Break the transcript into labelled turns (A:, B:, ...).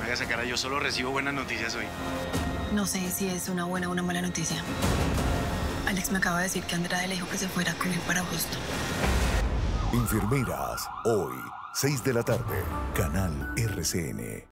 A: haga esa cara, yo solo recibo buenas noticias hoy.
B: No sé si es una buena o una mala noticia. Alex me acaba de decir que Andrade le dijo que se fuera con él para Boston.
C: Enfermeras, hoy, 6 de la tarde, Canal RCN.